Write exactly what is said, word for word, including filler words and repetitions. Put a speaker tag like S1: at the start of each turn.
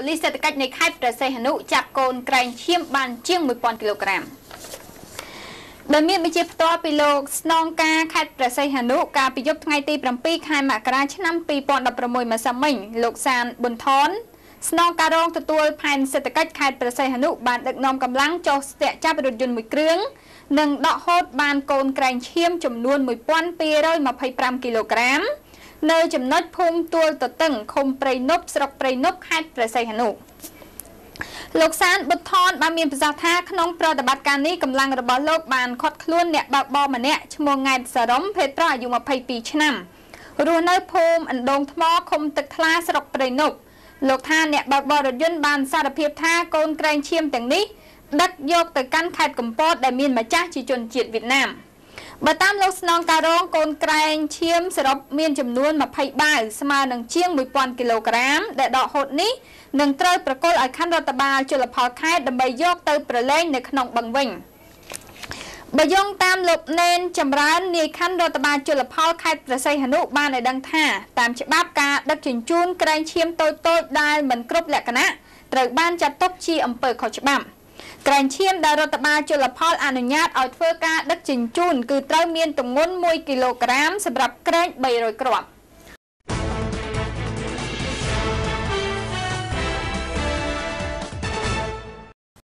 S1: លីសសេដ្ឋកិច្ចនៃខេត្តព្រះសីហនុចាប់កូនក្រែងឈាមបានជាងមួយពាន់គីឡូក្រាមដោយមានបញ្ជាផ្ទាល់ពីលោកស្នងការខេត្តព្រះសីហនុកាលពីយប់ថ្ងៃទី 7 ខែមករាឆ្នាំ ពីរពាន់ដប់ប្រាំមួយ ម្សិលមិញលោកសានប៊ុនថនស្នងការរងទទួលផែនសេដ្ឋកិច្ចខេត្តព្រះសីហនុបានដឹកនាំកម្លាំងចុះស្ទាក់ចាប់រថយន្តមួយគ្រឿងនិងដកហូតបានកូនក្រែងឈាមចំនួន មួយពាន់ពីររយម្ភៃប្រាំ គីឡូក្រាមនៅចំណុចភូមិទួលតតឹងឃុំព្រៃនប់ស្រុកព្រៃនប់ខេត្តព្រះសីហនុលោកសានប៊ុនថនបានមានប្រសាសន៍ថាក្នុងប្រតិបត្តិការនេះកម្លាំងរបស់លោកបានឃាត់ខ្លួនអ្នកបើកបរម្នាក់ឈ្មោះង៉ែតសារ៉ុមភេទប្រុសអាយុ ម្ភៃពីរ ឆ្នាំរស់នៅភូមិអណ្ដូងថ្មឃុំទឹកថ្លាស្រុកព្រៃនប់លោកថាអ្នកបើកបររថយន្តបានសារភាពថាកូនក្រែងឈាមទាំងនេះដឹកយកទៅកាន់ខេត្តកំពតដែលមានម្ចាស់ជាជនជាតិវៀតណាមបើតាមលោកស្នងការរងកូនក្រែងឈាមសរុបមានចំនួន ម្ភៃ បាវស្មើនឹងជាង មួយពាន់ គីឡូក្រាមដែលដកហូតនេះនឹងត្រូវប្រគល់ឲ្យខណ្ឌរដ្ឋបាលជលផលខេត្តដើម្បីយកទៅប្រឡែងនៅក្នុងបឹងវិញបើយោងតាមលោកណេនចម្រើននាយខណ្ឌរដ្ឋបាលជលផលខេត្តព្រះសីហនុបានឲ្យដឹងថាតាមច្បាប់ការដឹកជញ្ជូនក្រែងឈាមតូចតូចដែលមិនគ្រប់លក្ខណៈត្រូវបានចាត់ទុកជាអំពើខុសច្បាប់ក្រែងឈាមដែលរដ្ឋបាលជលផលអនុញ្ញាតឲ្យធ្វើការដឹកជញ្ជូនគឺត្រូវមានទម្ងន់ មួយ គីឡូក្រាមសម្រាប់ក្រែង បីរយ គ្រាប់